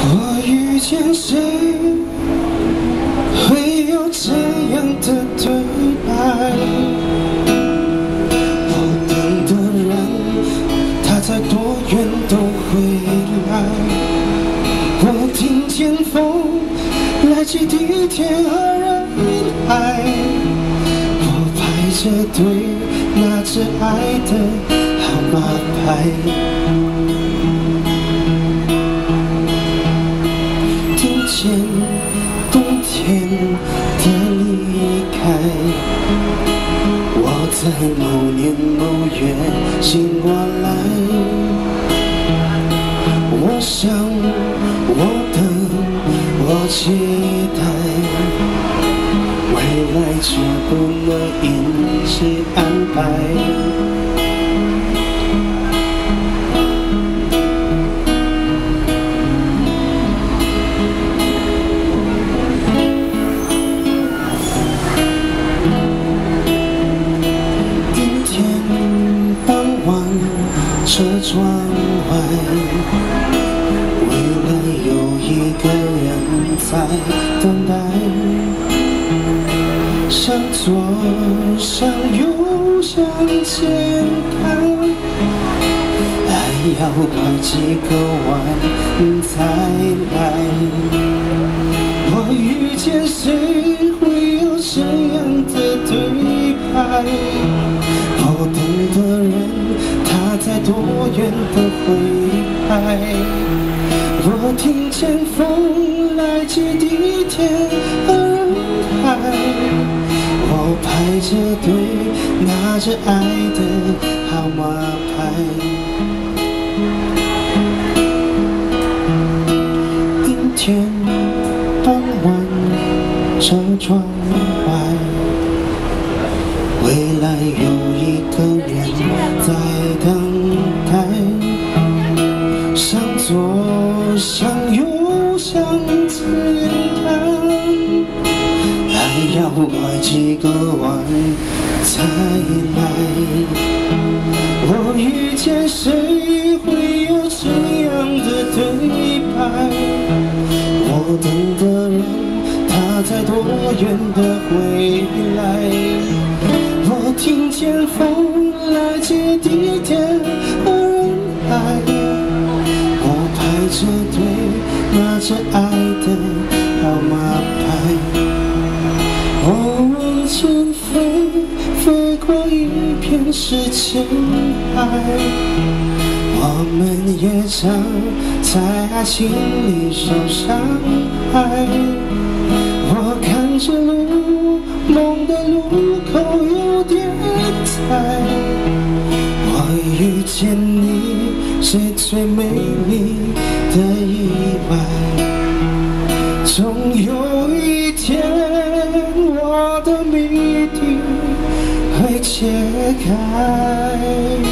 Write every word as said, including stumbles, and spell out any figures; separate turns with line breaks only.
我遇见谁会有这样的对白？我等的人，他在多远都回来。我听见风来击地铁和人海，我排着队拿着爱的号码牌。见冬天的离开，我在某年某月醒过来。我想，我等，我期待，未来却不能因其安排。车窗外，未来有一个人在等待，向左向右向前看，还要拐几个弯才来。我遇见谁会有这样的对白？我等的人，他在多远的回来？我听见风来接地铁和人海，我排着队拿着爱的号码牌。阴天傍晚，车窗外，未来有一个人在等待，向左向右向前看，还要拐几个弯才来。我遇见谁会有这样的对白？我等的人，他在多远的回来？我听见风来接地铁和人海，我排着队拿着爱的号码牌。我往前飞，飞过一片时间海，我们也常在爱情里受伤害。我看着路，梦的路口有点彩。我遇见你是最美丽的意外，总有一天我的谜底会解开。